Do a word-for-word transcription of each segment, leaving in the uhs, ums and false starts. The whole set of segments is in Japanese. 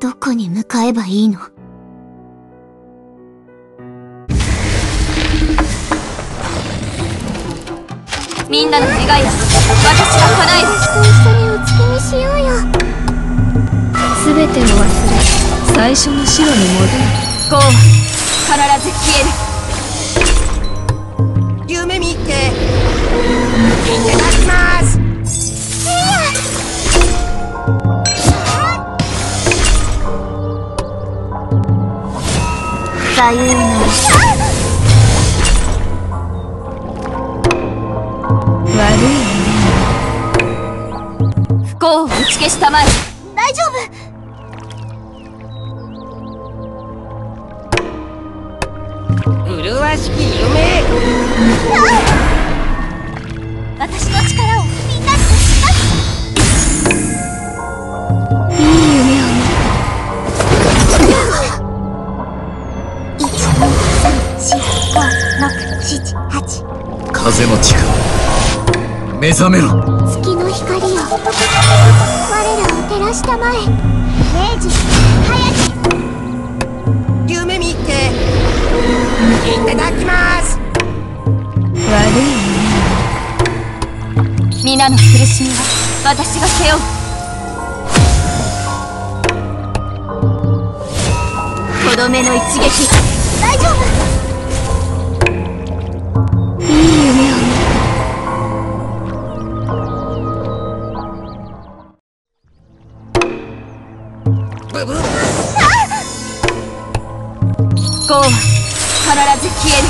どこに向かえばいいの？ みんなの願いは私が叶える。 私と一緒にお月見しようよ。 すべてを忘れ、最初の城に戻る。 ゴーは必ず消える。 夢見ていただきます。 さようなら。 悪いね。 不幸を打ち消したまえ。 大丈夫。 麗しき夢。 私の力をみんなに貸します。 いい夢を見いち、に、さん、し、ご、ろく、しち、はち。 風の力、目覚めろ。 月の光よ、我らを照らしたまえ。明治、早く。 夢見ていただきます。 悪い皆の苦しみは私が背負う。とどめの一撃。 大丈夫。 いい夢を見ブブゴーは必ず消える。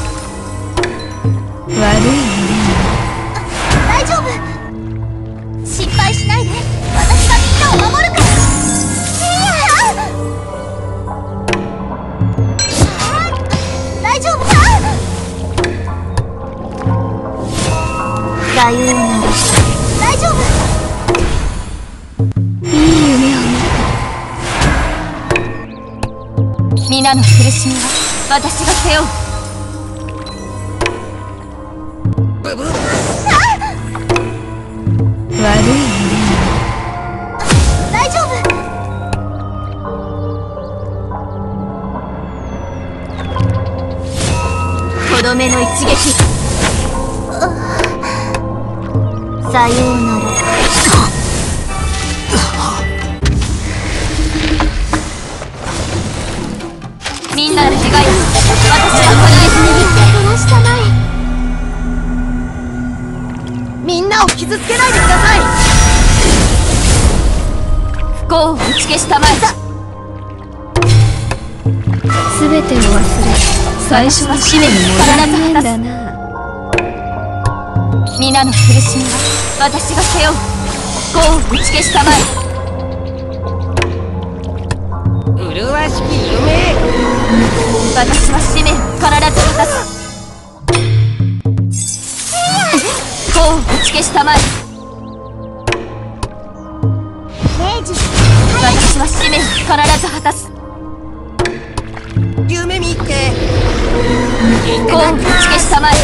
悪い大丈夫。心配しないで。私がみんなを守るから。大丈夫。さようなら。大丈夫。 いい夢を見皆の苦しみは私が背負う。 ブブ悪い大丈夫。 とどめの一撃。 さようなら。 みんなの願いは私が叶える。 照らしたまえ。 みんなを傷つけないでください。 不幸を打ち消したまえ。 すべてを忘れ、最初の使命に戻るんだな。 皆の苦しみは私が背負う。不幸を打ち消したまえ。 麗しき夢。 私は使命を必ず果たす。不幸を打ち消したまえ。 明治、 私は使命を必ず果たす。 夢見てい不幸を打ちただきま消しす。 たまえ。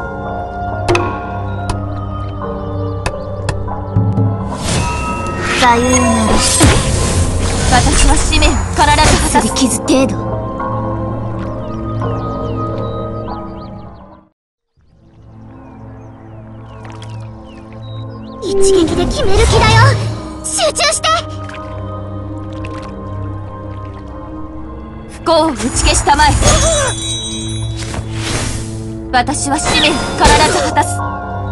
さようなら。 私は使命を必ず果たす。 擦り傷程度。一撃で決める気だよ。集中して。 不幸を打ち消したまえ。私は使命を必ず果たす。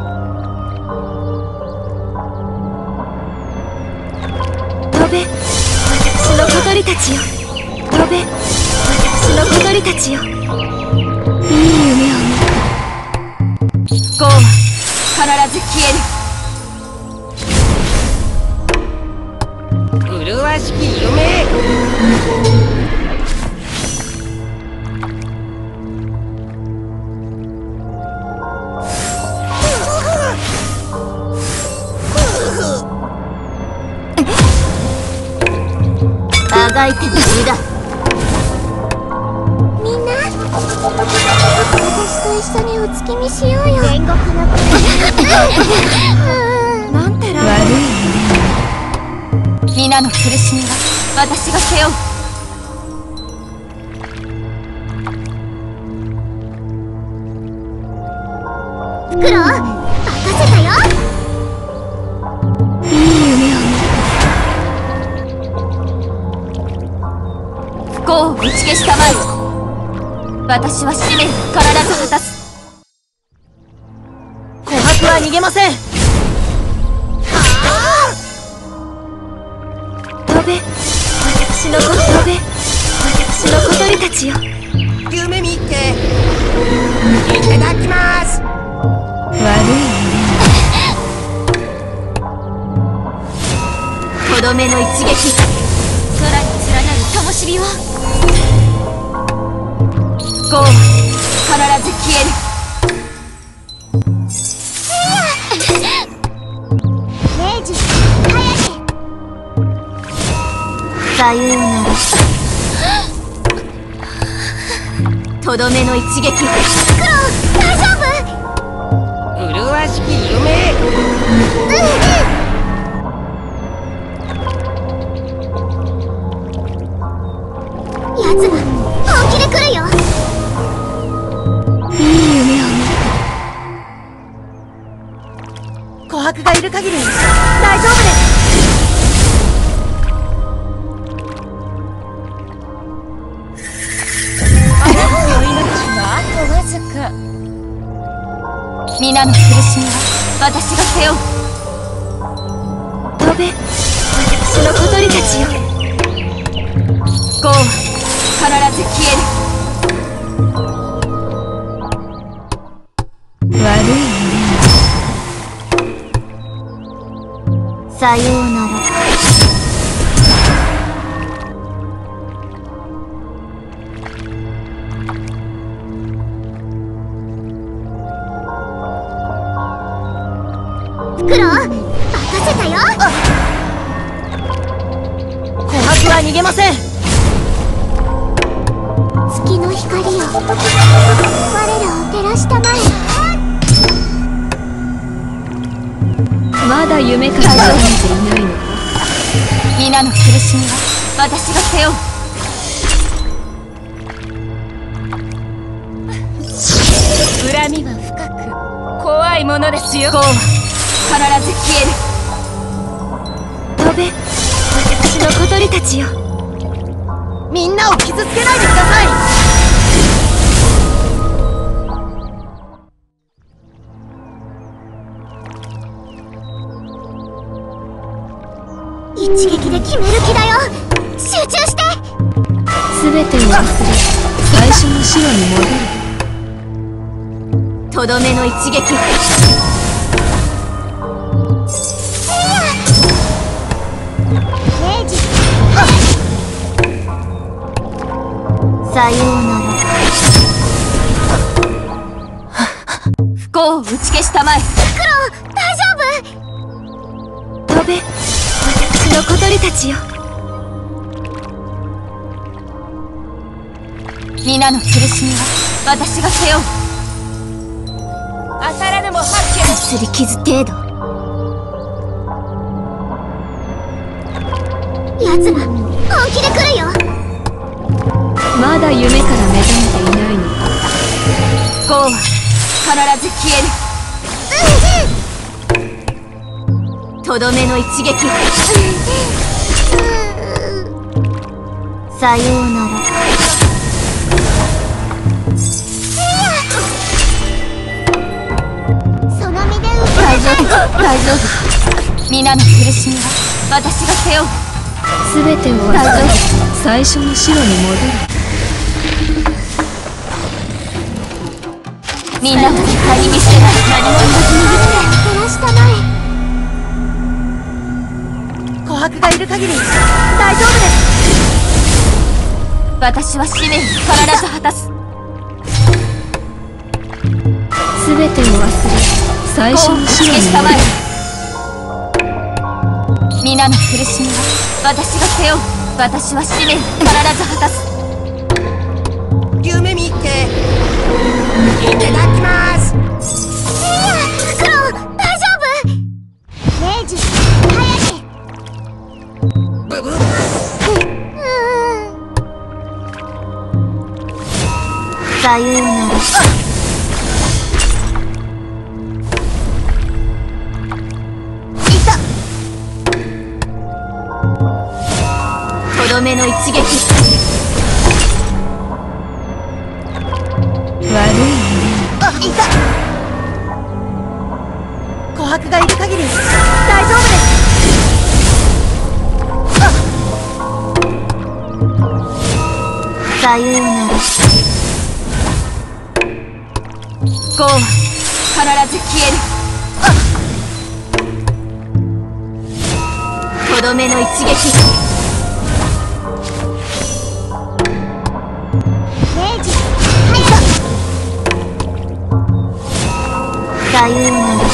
飛べ、私の小鳥たちよ。飛べ、私の小鳥たちよ。いい夢を見不幸は必ず消える。 麗しき夢。 あがいても無駄。みんな、私と一緒にお月見しようよ。天国のなんてら悪い皆皆の苦しみは私が背負う。 フクロウ任せたよ。 いい夢を見不幸を打ち消したまえ。私は使命を必ず果たす。 琥珀は逃げません。 飛べ、私の子飛べ、私の小鳥たちよ。 夢見ていただきます。 悪いとどめの一撃、空に連なる灯火は不幸は必ず消える。 明治早くさようなら。とどめの一撃。 フクロウ大丈夫。 麗しき夢。 やつが本気で来るよ。 いい夢を見琥珀がいる限り大丈夫です。あなたの命はあとわずか。 皆の苦しみは私が背負う。 飛べ、私の小鳥たちよ。 不幸は必ず消える。 悪いさようなら。 フクロウ任せたよ。 琥珀は逃げません。 月の光よ、我らを照らしたまえ。 まだ夢から覚めていないのか。 皆の苦しみは私が背負う。 恨みは深く怖いものですよ。 不幸は必ず消える。 飛べ、私の小鳥たちよ。 みんなを傷つけないでください。 一撃で決める気だよ。集中して。 すべてを忘れ、最初の城に戻る。 とどめの一撃。 明治さようなら。不幸を打ち消したまえ。 フクロウ大丈夫。 飛べ、私の小鳥たちよ。 皆の苦しみは私が背負う。 当たらぬも発見。 すり傷程度。 やつが本気で来るよ。 まだ夢から目覚めていないのか。 不幸は必ず消える。とどめの一撃。さようなら。 その身で大丈夫、大丈夫。皆の苦しみは私が背負う。 すべてを忘れ、最初の城に戻る。 みんなを顧み捨てない。何も言わずに生きて。 照らしたまえ。 琥珀がいる限り大丈夫です。 私は使命を必ず果たす。 すべてを忘れ、最初の城に戻る。 皆の苦しみは私が背負う。私は使命を必ず果たす。 夢見ていただきます。 フクロウ大丈夫。明治早くさようなら。 いた。とどめの一撃。 悪いね。 あ、いた。琥珀がいる限り大丈夫です。 さようなら。 ゴーは必ず消える。とどめの一撃。 明治さようなら。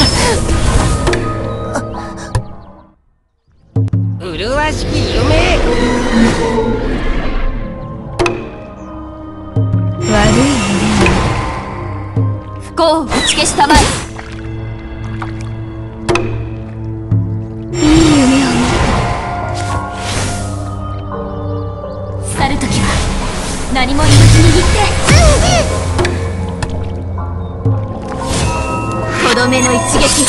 麗しき夢。 悪いね。 不幸を打ち消したまえ。 いい夢を見去るときは何も言わずに言って。とどめの一撃。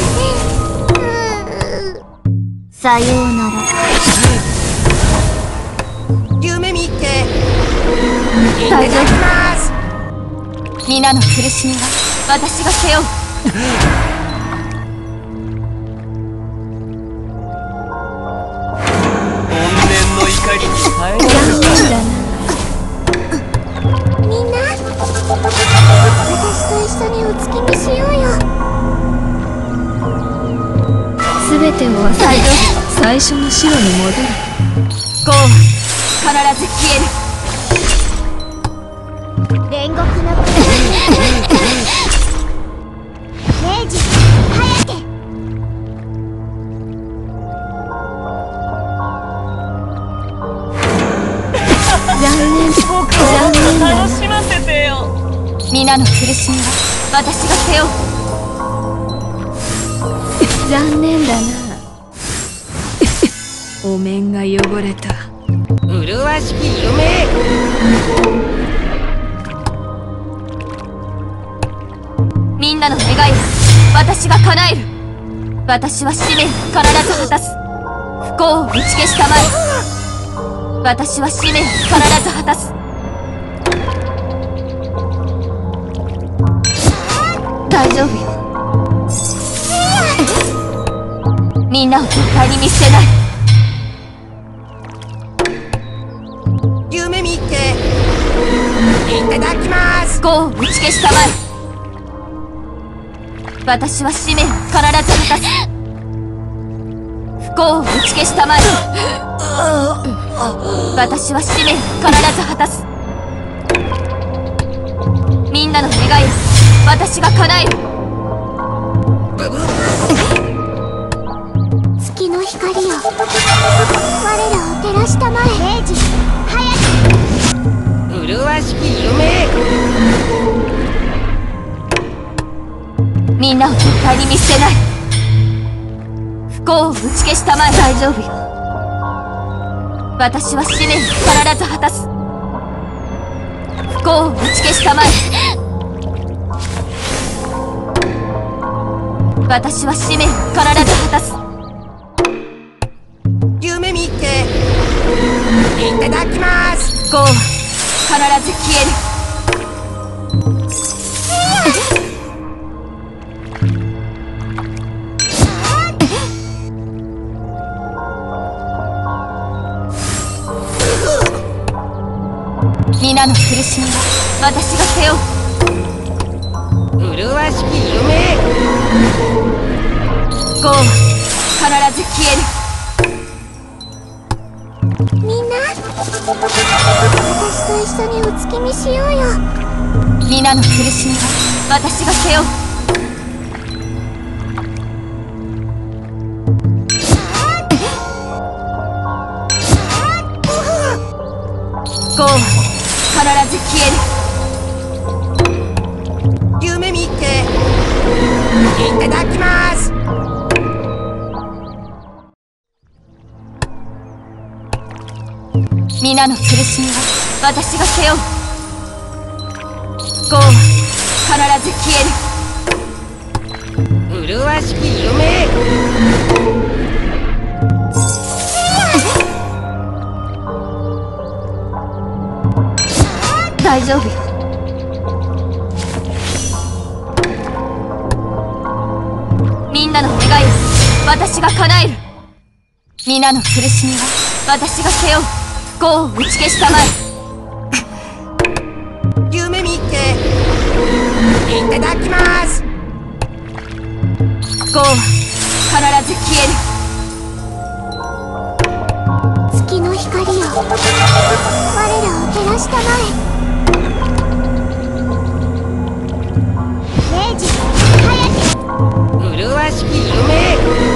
さようなら。 夢見て。い大丈ただきます。 夫。皆の苦しみは私が背負う。 怨念の怒りに耐えられる。 残念だな。 みんな私と一緒にお月見しようよ。 すべてを忘れ大丈最初の城に戻る。 ゴーは必ず消える。 煉獄の明治早け。 残念残念だな。 ませてよ。 皆の苦しみは私が背負う。 残念だな。お面が汚れた。 麗しき夢。 みんなの願いは私が叶える。私は使命を必ず果たす。不幸を打ち消したまえ。私は使命を必ず果たす。大丈夫よ。みんなを絶対に見捨てない。 夢見て。いただきます。 不幸を打ち消したまえ。私は使命を必ず果たす。不幸を打ち消したまえ。私は使命を必ず果たす。みんなの願いを私が叶える。 月の光よ、我らを照らしたまえ。明治早く。 麗しき夢。 みんなを絶対に見捨てない。不幸を打ち消したまえ。大丈夫よ。私は使命を必ず果たす。不幸を打ち消したまえ。私は使命を必ず果たす。 夢見て。いただきます。 不幸は必ず消える。皆の苦しみは私が背負う。 麗しき夢。 ゴーは必ず消える。 みんな私と一緒にお月見しようよ。 皆の苦しみは私が背負う。ゴーは必ず消える。 夢見て。いただきます。 皆の苦しみは私が背負う。 不幸は必ず消える。 麗しき夢。 大丈夫よ。みんなの願いを私が叶える。皆の苦しみは私が背負う。不幸を打ち消したまえ。 夢見ていただきます。 不幸は必ず消える。 月の光よ、我らを照らしたまえ。明治颯麗しき夢。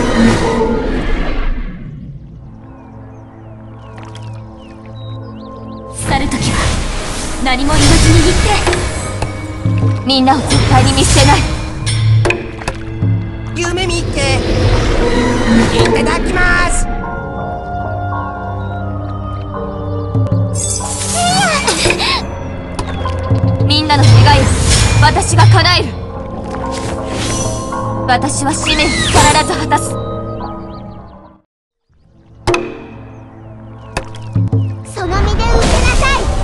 去るときは何も言わずに言って。 みんなを絶対に見捨てない。 夢見ていただきます。 みんなの願いを私が叶える。私は使命を必ず果たす。 その身で受けなさい。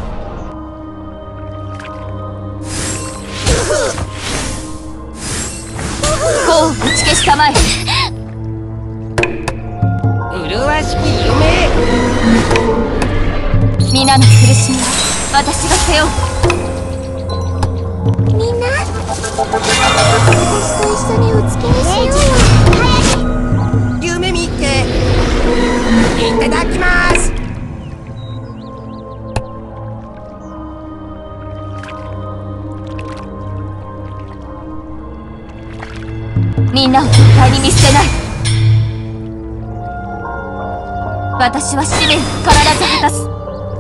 不幸を打ち消したまえ。 麗しき夢。 皆の苦しみは私が背負う。 みんな、私と一緒にお月見しようよ。早く。 夢見ていただきます。 みんなを絶対に見捨てない。私は使命を必ず果たす。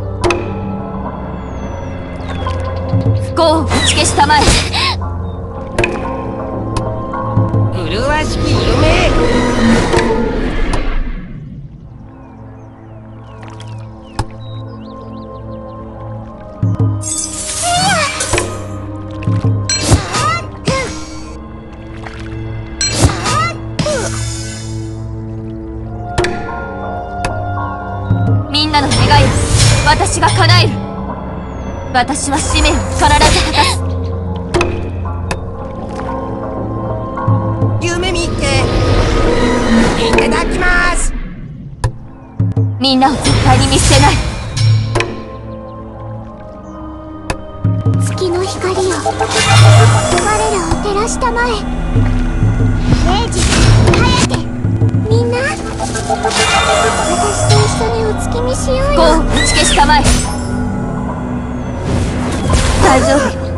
不幸を打ち消したまえ。 麗しき夢。 みんなの願いを私が叶える。私は使命を必ず果たす。 夢見ていただきます。 みんなを絶対に見捨てない。 月の光よ、我らを照らしたまえ。明治颯みんな、私と一緒にお月見しよう不幸よ。 を打ち消したまえ。大丈夫よ。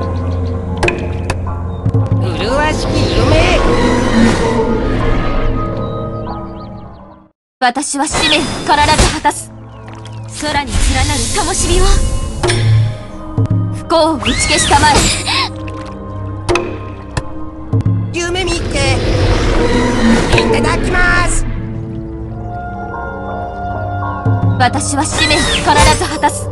麗しき夢。 私は使命を必ず果たす。 空に連なる灯火を。 不幸を打ち消したまえ。 夢見ていただきます。 私は使命を必ず果たす。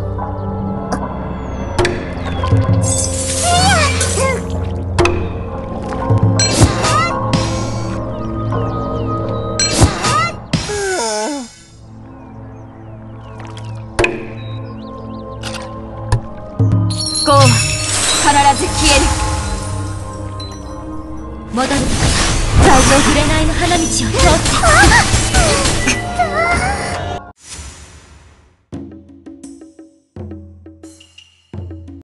不幸は必ず消える。 戻るときは大丈夫。 紅の花道を通って。